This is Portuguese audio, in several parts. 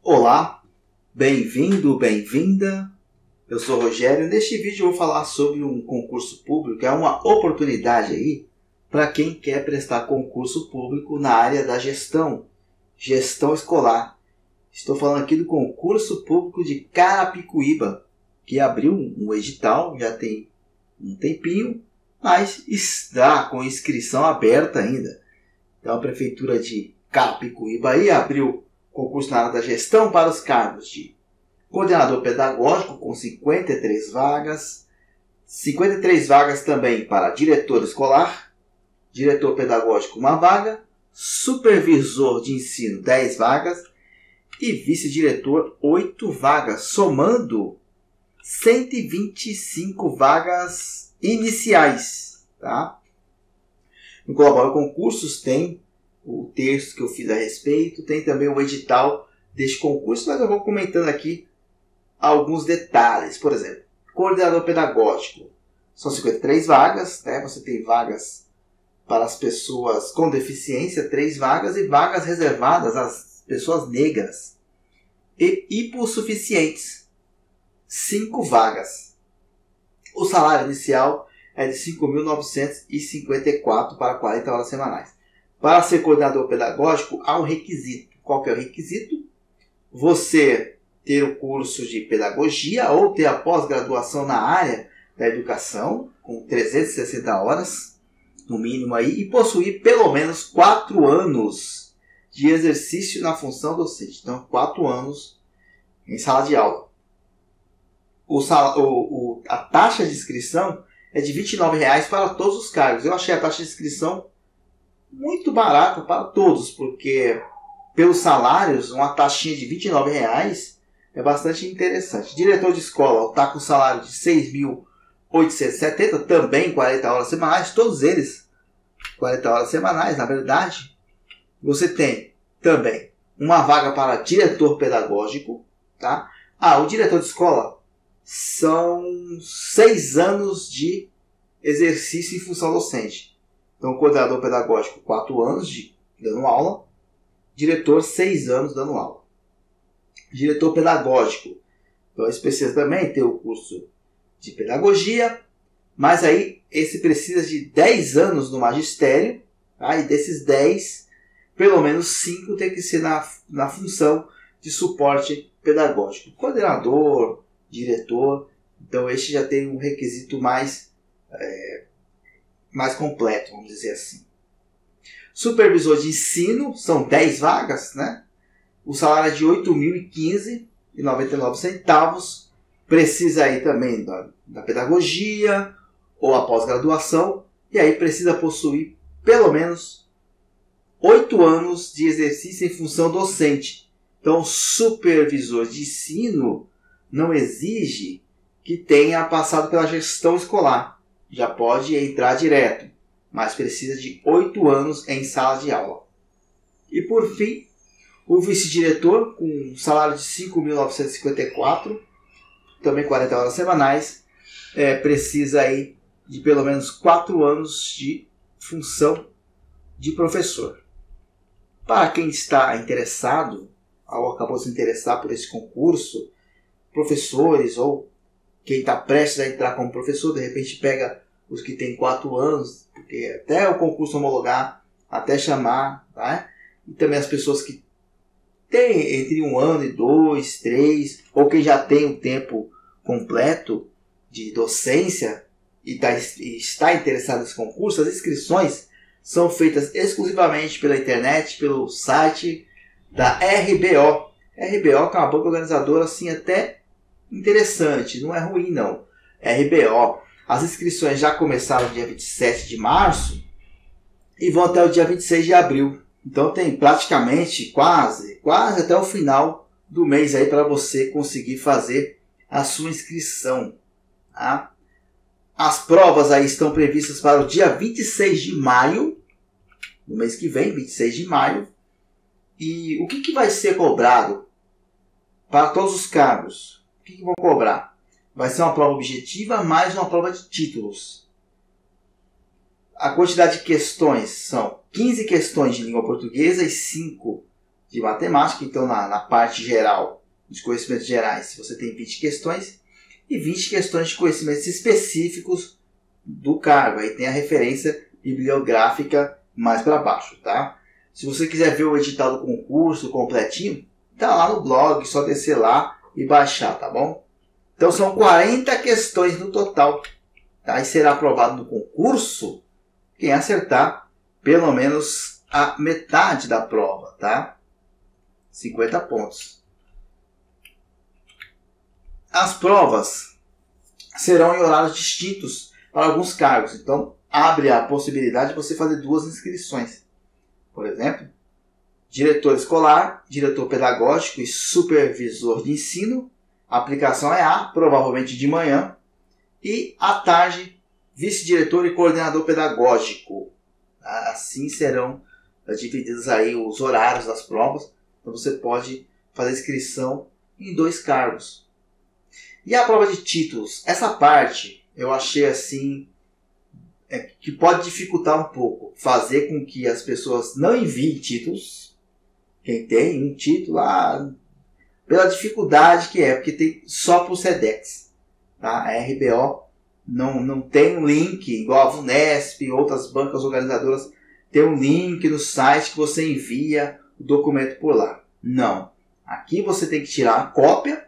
Olá, bem-vindo, bem-vinda. Eu sou o Rogério. Neste vídeo eu vou falar sobre um concurso público. É uma oportunidade aí para quem quer prestar concurso público na área da gestão escolar. Estou falando aqui do concurso público de Carapicuíba, que abriu um edital, já tem um tempinho, mas está com inscrição aberta ainda. Então a Prefeitura de Carapicuíba aí abriu concurso na área da gestão para os cargos de coordenador pedagógico com 53 vagas, 53 vagas também para diretor escolar, diretor pedagógico 1 vaga, supervisor de ensino 10 vagas e vice-diretor 8 vagas, somando 125 vagas iniciais. Tá? No Colabora Concursos tem o texto que eu fiz a respeito, tem também o edital deste concurso, mas eu vou comentando aqui alguns detalhes. Por exemplo, coordenador pedagógico, são 53 vagas, né? Você tem vagas para as pessoas com deficiência, 3 vagas, e vagas reservadas às pessoas negras e hipossuficientes, 5 vagas. O salário inicial é de R$ 5.954 para 40 horas semanais. Para ser coordenador pedagógico, há um requisito. Qual que é o requisito? Você ter o curso de pedagogia ou ter a pós-graduação na área da educação, com 360 horas, no mínimo aí, e possuir pelo menos 4 anos de exercício na função docente. Então, 4 anos em sala de aula. A taxa de inscrição é de R$ 29,00 para todos os cargos. Eu achei a taxa de inscrição muito barata para todos, porque pelos salários, uma taxinha de R$ 29,00 é bastante interessante. Diretor de escola está com salário de R$ 6.870, também 40 horas semanais, todos eles 40 horas semanais, na verdade. Você tem também uma vaga para diretor pedagógico. Tá? O diretor de escola são 6 anos de exercício em função docente. Então, coordenador pedagógico, 4 anos dando aula. Diretor, 6 anos dando aula. Diretor pedagógico. Então, esse precisa também ter o curso de pedagogia. Mas aí, esse precisa de 10 anos no magistério. Tá? E desses 10, pelo menos 5 tem que ser na função de suporte pedagógico. Coordenador, diretor. Então, este já tem um requisito mais completo, vamos dizer assim. Supervisor de ensino, são 10 vagas, né? O salário é de R$ 8.015,99. Precisa aí também da pedagogia ou a pós-graduação. E aí precisa possuir pelo menos 8 anos de exercício em função docente. Então, supervisor de ensino não exige que tenha passado pela gestão escolar. Já pode entrar direto, mas precisa de 8 anos em sala de aula. E por fim, o vice-diretor, com um salário de R$ 5.954, também 40 horas semanais, precisa aí de pelo menos 4 anos de função de professor. Para quem está interessado, ou acabou de se interessar por esse concurso, professores ou quem está prestes a entrar como professor, de repente pega os que têm 4 anos, porque até o concurso homologar, até chamar, tá? E também as pessoas que têm entre 1 ano e 2, 3, ou quem já tem um tempo completo de docência e está interessado nesse concurso. As inscrições são feitas exclusivamente pela internet, pelo site da RBO. RBO que é uma banca organizadora assim até interessante, não é ruim não. RBO. As inscrições já começaram no dia 27 de março e vão até o dia 26 de abril. Então tem praticamente quase até o final do mês aí para você conseguir fazer a sua inscrição. Tá? As provas aí estão previstas para o dia 26 de maio, no mês que vem, 26 de maio. E o que vai ser cobrado para todos os cargos? O que vão cobrar? Vai ser uma prova objetiva mais uma prova de títulos. A quantidade de questões são 15 questões de língua portuguesa e 5 de matemática. Então, na parte geral, de conhecimentos gerais, você tem 20 questões e 20 questões de conhecimentos específicos do cargo. Aí tem a referência bibliográfica mais para baixo, tá? Se você quiser ver o edital do concurso completinho, tá lá no blog, só descer lá e baixar, tá bom? Então são 40 questões no total, tá? E será aprovado no concurso quem acertar pelo menos a metade da prova, tá? 50 pontos. As provas serão em horários distintos para alguns cargos, então abre a possibilidade de você fazer 2 inscrições. Por exemplo, diretor escolar, diretor pedagógico e supervisor de ensino. A aplicação é A, provavelmente de manhã. E à tarde, vice-diretor e coordenador pedagógico. Assim serão divididos aí os horários das provas. Então você pode fazer inscrição em 2 cargos. E a prova de títulos? Essa parte eu achei assim que pode dificultar um pouco. Fazer com que as pessoas não enviem títulos. Quem tem um título, pela dificuldade que é, porque tem só para o SEDEX. Tá? A RBO não tem um link, igual a VUNESP e outras bancas organizadoras, tem um link no site que você envia o documento por lá. Não. Aqui você tem que tirar a cópia.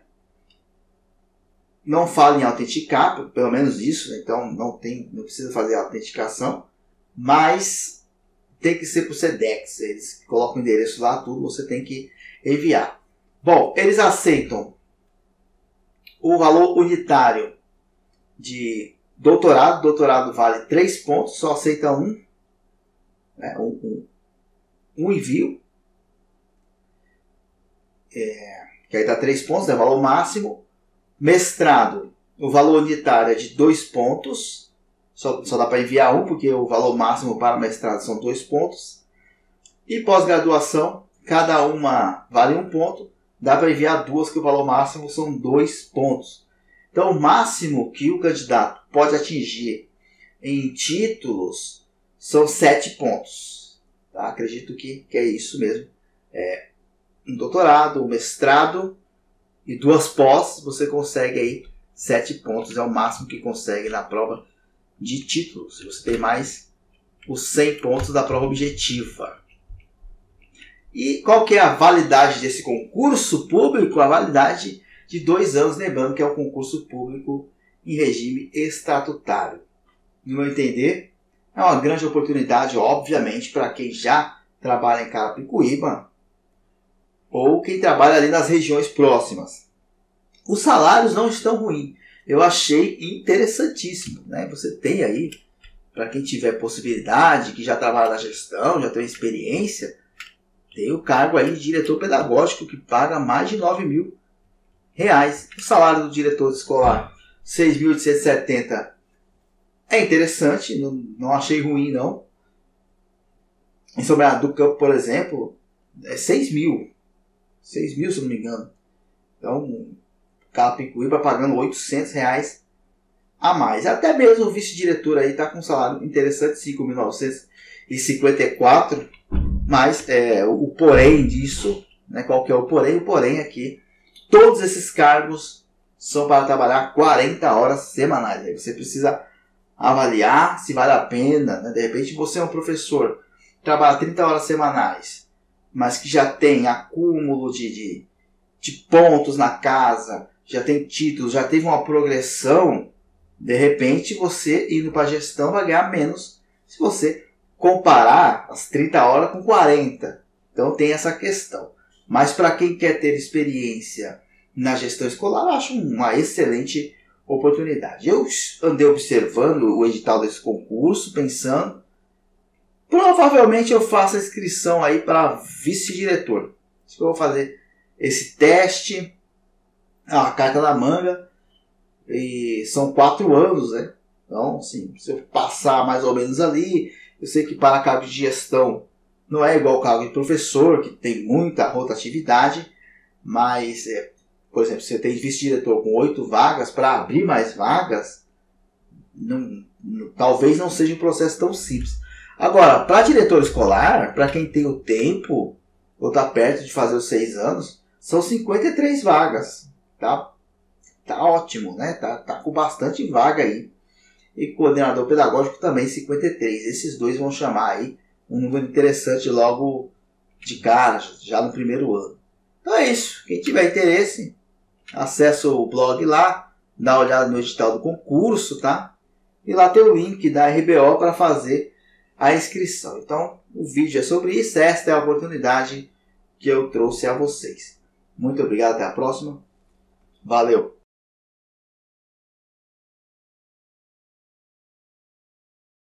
Não fala em autenticar, pelo menos isso, então não precisa fazer a autenticação, mas tem que ser para o SEDEX. Eles colocam o endereço lá, tudo, você tem que enviar. Bom, eles aceitam o valor unitário de doutorado. Doutorado vale 3 pontos, só aceita um envio. Que aí dá 3 pontos, é o valor máximo. Mestrado, o valor unitário é de 2 pontos. Só dá para enviar um, porque o valor máximo para mestrado são 2 pontos. E pós-graduação, cada uma vale 1 ponto. Dá para enviar 2, que o valor máximo são 2 pontos. Então, o máximo que o candidato pode atingir em títulos são 7 pontos. Tá? Acredito que é isso mesmo. Um doutorado, um mestrado e 2 pós, você consegue aí 7 pontos. É o máximo que consegue na prova de títulos. Você tem mais os 100 pontos da prova objetiva. E qual que é a validade desse concurso público? A validade de 2 anos, lembrando que é um concurso público em regime estatutário. No meu entender, é uma grande oportunidade, obviamente, para quem já trabalha em Carapicuíba ou quem trabalha ali nas regiões próximas. Os salários não estão ruins. Eu achei interessantíssimo, né? Você tem aí, para quem tiver possibilidade, que já trabalha na gestão, já tem experiência, tem o cargo aí de diretor pedagógico que paga mais de R$9.000. O salário do diretor escolar, R$6.870. É interessante, não achei ruim não. Em São Bernardo do Campo, por exemplo, é R$6.000. R$6.000, se não me engano. Então, Carapicuíba pagando R$800 a mais. Até mesmo o vice-diretor aí está com um salário interessante, R$5.954. Mas o porém disso, né, qual que é o porém? O porém é que todos esses cargos são para trabalhar 40 horas semanais. Aí você precisa avaliar se vale a pena. Né? De repente você é um professor que trabalha 30 horas semanais, mas que já tem acúmulo de pontos na casa, já tem títulos, já teve uma progressão. De repente você indo para a gestão vai ganhar menos se você comparar as 30 horas com 40. Então tem essa questão. Mas para quem quer ter experiência na gestão escolar, eu acho uma excelente oportunidade. Eu andei observando o edital desse concurso, pensando, provavelmente eu faço a inscrição aí para vice-diretor. Acho que eu vou fazer esse teste, a carta na manga, e são 4 anos, né? Então, assim, se eu passar mais ou menos ali, eu sei que para cargo de gestão não é igual ao cargo de professor, que tem muita rotatividade, mas, por exemplo, se você tem vice-diretor com 8 vagas, para abrir mais vagas, talvez não seja um processo tão simples. Agora, para diretor escolar, para quem tem o tempo, ou está perto de fazer os 6 anos, são 53 vagas. Tá ótimo, né? Tá com bastante vaga aí. E coordenador pedagógico também 53. Esses dois vão chamar aí um número interessante logo de cara, já no primeiro ano. Então é isso. Quem tiver interesse, acessa o blog lá, dá uma olhada no edital do concurso, tá? E lá tem o link da RBO para fazer a inscrição. Então o vídeo é sobre isso. Esta é a oportunidade que eu trouxe a vocês. Muito obrigado, até a próxima. Valeu!